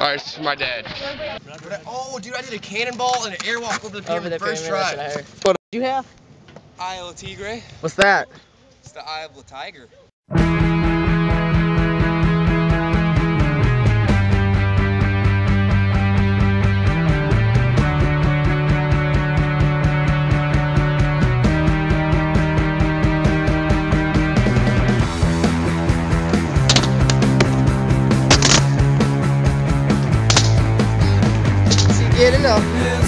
Alright, this is my dad. Oh, dude, I did a cannonball and an airwalk over the pyramid first try. What did you have? Eye of the Tigre. What's that? It's the eye of the tiger. Get enough.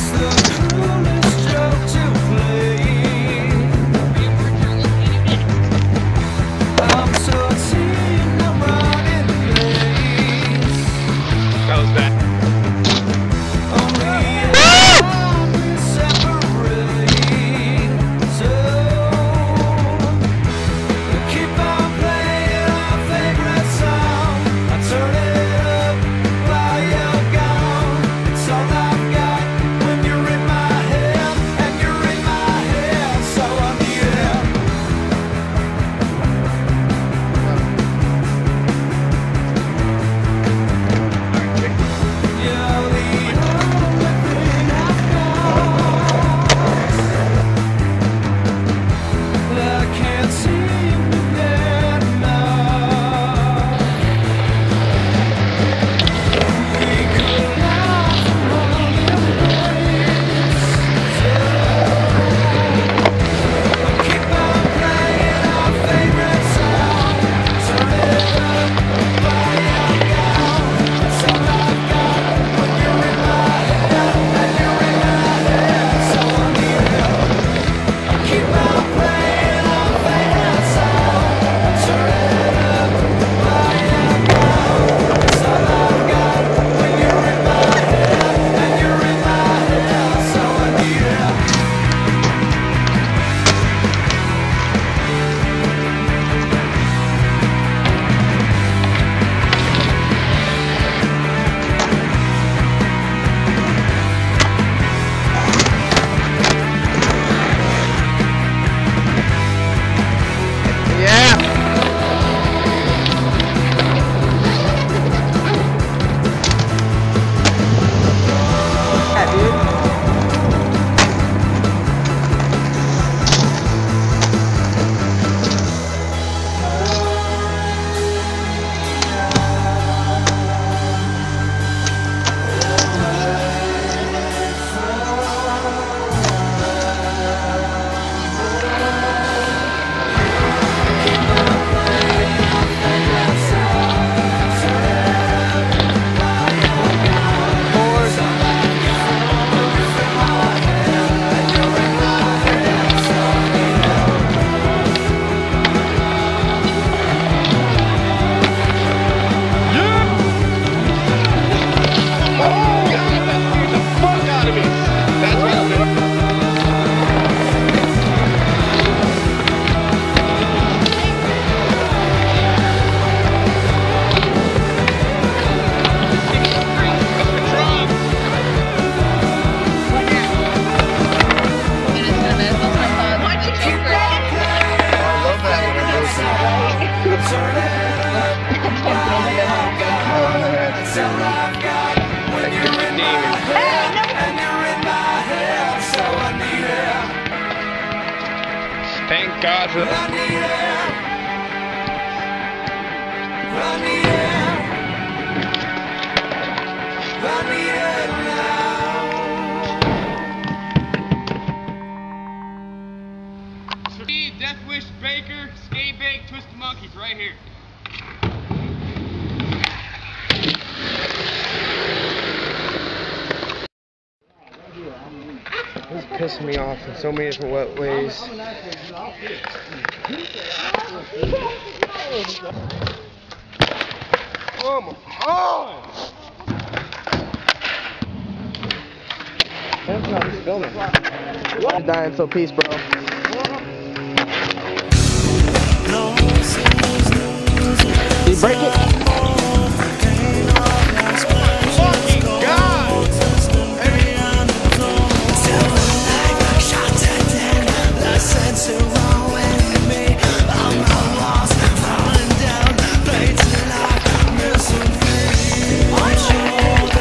Thank God for Death Wish Baker, Skate Bake, Twisted Monkeys right here. This is pissing me off in so many different ways. Oh my God! That's not just filming. I'm dying, so peace, bro. Did you break it? I'm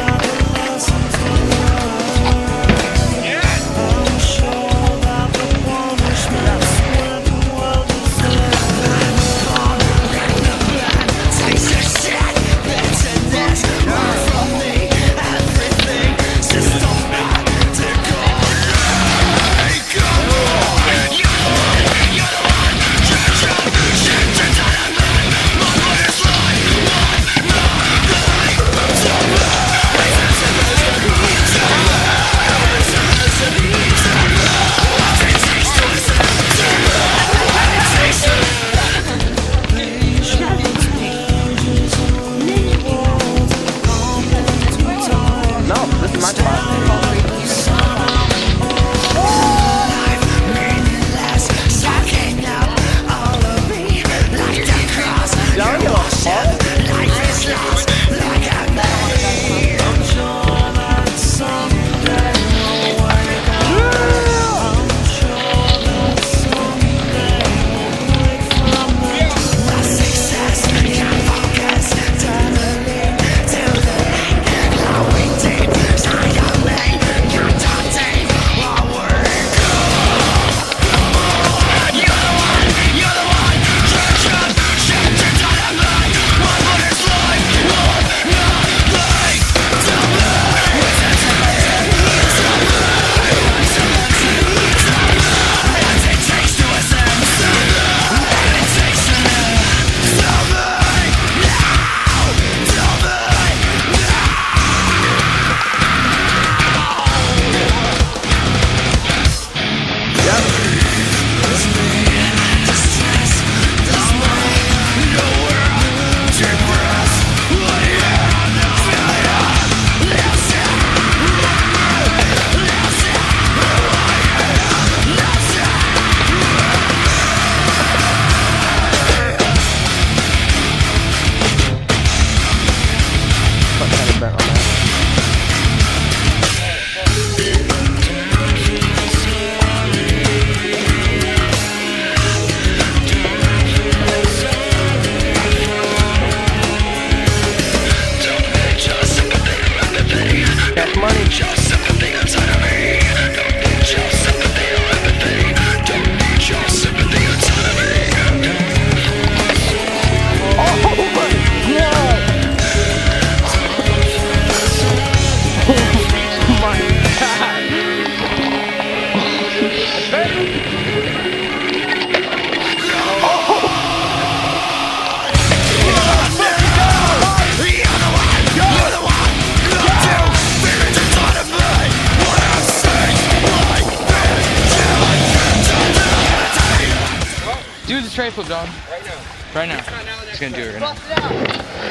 tray flip, dog. Right now. Right now. He's gonna do it right now. Bust it out.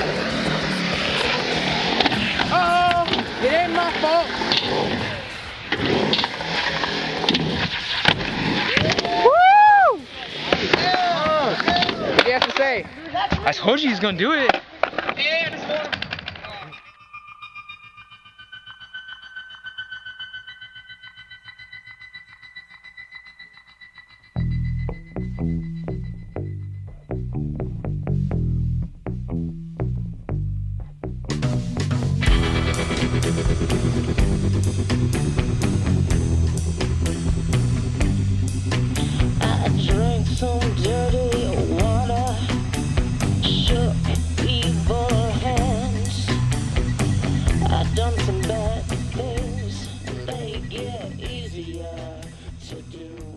Oh, it ain't my fault. Woo! What do you have to say? I told you he's gonna do it. Yeah, just hold him. I drank some dirty water, shook evil hands. I've done some bad things, they get easier to do.